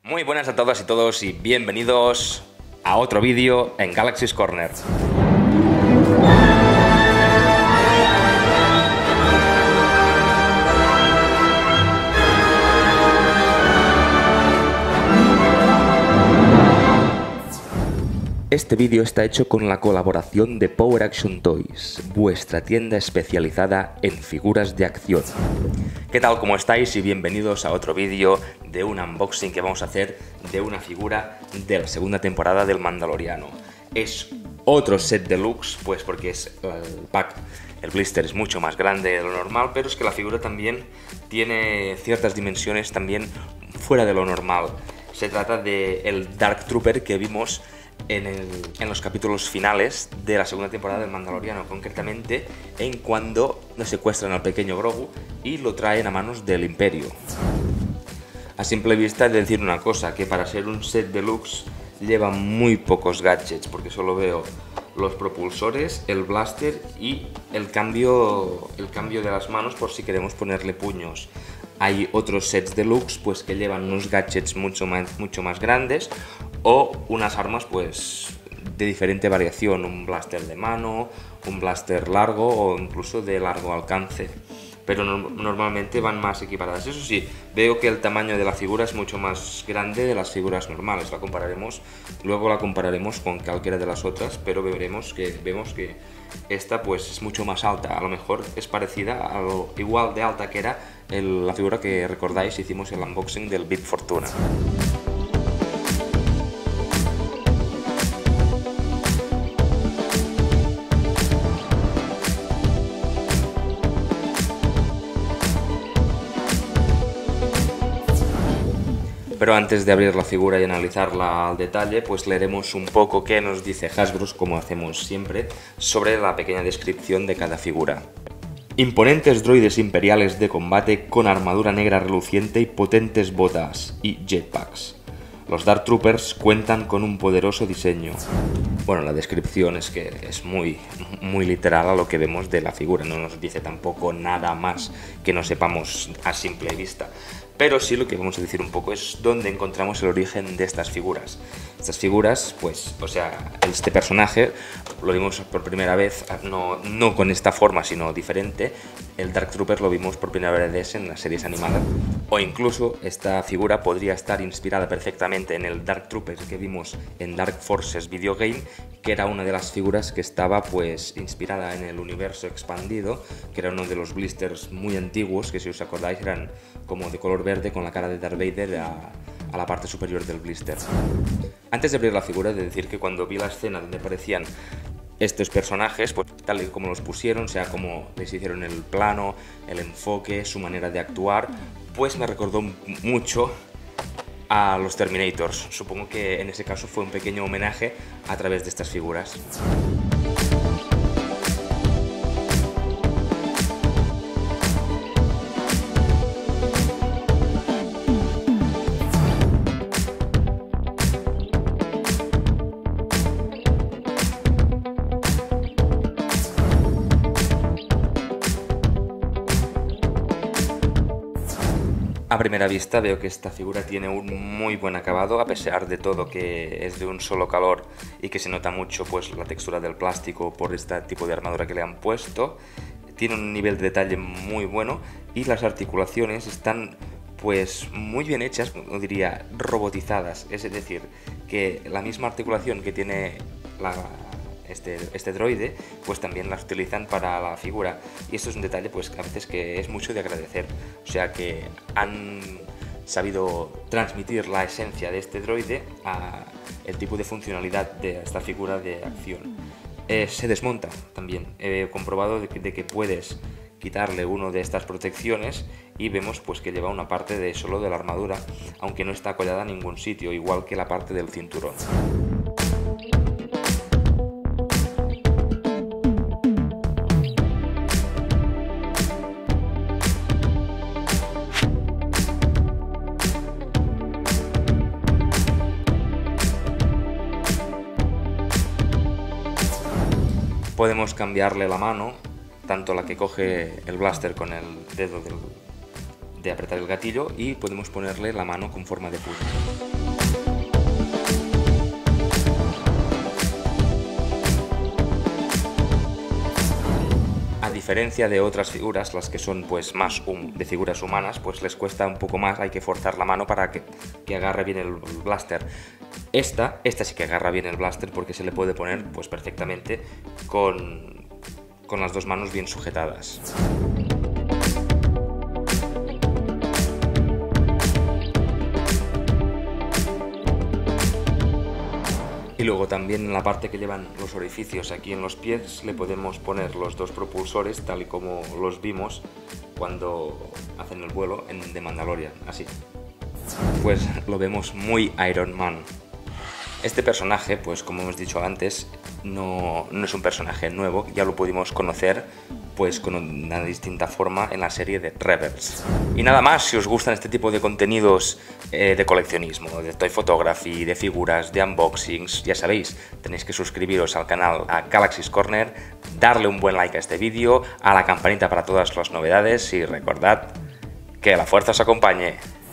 Muy buenas a todas y todos y bienvenidos a otro vídeo en Galaxy's Corner. Este vídeo está hecho con la colaboración de Power Action Toys, vuestra tienda especializada en figuras de acción. ¿Qué tal? ¿Cómo estáis? Y bienvenidos a otro vídeo de un unboxing que vamos a hacer de una figura de la segunda temporada del Mandaloriano. Es otro set deluxe, pues porque es el pack, el blister es mucho más grande de lo normal, pero es que la figura también tiene ciertas dimensiones también fuera de lo normal. Se trata del Dark Trooper que vimos en los capítulos finales de la segunda temporada del Mandaloriano, concretamente en cuando secuestran al pequeño Grogu y lo traen a manos del Imperio. A simple vista he de decir una cosa, que para ser un set deluxe lleva muy pocos gadgets, porque solo veo los propulsores, el blaster y el cambio de las manos por si queremos ponerle puños. Hay otros sets deluxe pues que llevan unos gadgets mucho más grandes o unas armas pues de diferente variación, un blaster de mano, un blaster largo o incluso de largo alcance, pero normalmente van más equiparadas. Eso sí, veo que el tamaño de la figura es mucho más grande de las figuras normales. Luego la compararemos con cualquiera de las otras, pero vemos que esta pues es mucho más alta. A lo mejor es parecida a lo igual de alta que era la figura que recordáis hicimos el unboxing del Bib Fortuna. Pero antes de abrir la figura y analizarla al detalle, pues leeremos un poco qué nos dice Hasbro, como hacemos siempre, sobre la pequeña descripción de cada figura. Imponentes droides imperiales de combate con armadura negra reluciente y potentes botas y jetpacks. Los Dark Troopers cuentan con un poderoso diseño. Bueno, la descripción es que es muy literal a lo que vemos de la figura, no nos dice tampoco nada más que no sepamos a simple vista. Pero sí lo que vamos a decir un poco es dónde encontramos el origen de estas figuras. Estas figuras, pues, o sea, este personaje lo vimos por primera vez, no con esta forma, sino diferente. El Dark Trooper lo vimos por primera vez en las series animadas. O incluso esta figura podría estar inspirada perfectamente en el Dark Trooper que vimos en Dark Forces Video Game, que era una de las figuras que estaba pues inspirada en el universo expandido, que era uno de los blisters muy antiguos, que si os acordáis eran como de color verde con la cara de Darth Vader a la parte superior del blister. Antes de abrir la figura, he de decir que cuando vi la escena donde aparecían estos personajes, pues tal y como los pusieron, o sea, como les hicieron el plano, el enfoque, su manera de actuar, pues me recordó mucho a los Terminators. Supongo que en ese caso fue un pequeño homenaje a través de estas figuras. A primera vista veo que esta figura tiene un muy buen acabado, a pesar de todo que es de un solo color y que se nota mucho pues la textura del plástico por este tipo de armadura que le han puesto. Tiene un nivel de detalle muy bueno y las articulaciones están pues muy bien hechas, diría robotizadas, es decir, que la misma articulación que tiene este droide, pues también las utilizan para la figura, y esto es un detalle pues a veces que es mucho de agradecer, o sea que han sabido transmitir la esencia de este droide a el tipo de funcionalidad de esta figura de acción. Se desmonta también, he comprobado de que puedes quitarle uno de estas protecciones y vemos pues que lleva una parte solo de la armadura, aunque no está collada en ningún sitio, igual que la parte del cinturón. Podemos cambiarle la mano, tanto la que coge el blaster con el dedo de apretar el gatillo y podemos ponerle la mano con forma de puño. A diferencia de otras figuras, las que son pues más de figuras humanas, pues les cuesta un poco más, hay que forzar la mano para que agarre bien el blaster. Esta sí que agarra bien el blaster porque se le puede poner pues perfectamente con las dos manos bien sujetadas. Y luego también en la parte que llevan los orificios aquí en los pies le podemos poner los dos propulsores tal y como los vimos cuando hacen el vuelo en The Mandalorian, así. Pues lo vemos muy Iron Man. Este personaje, pues como hemos dicho antes, no es un personaje nuevo, ya lo pudimos conocer pues con una distinta forma en la serie de Rebels. Y nada más, si os gustan este tipo de contenidos de coleccionismo, de toy photography, de figuras, de unboxings, ya sabéis, tenéis que suscribiros al canal a Galaxy's Corner, darle un buen like a este vídeo, a la campanita para todas las novedades y recordad que la fuerza os acompañe.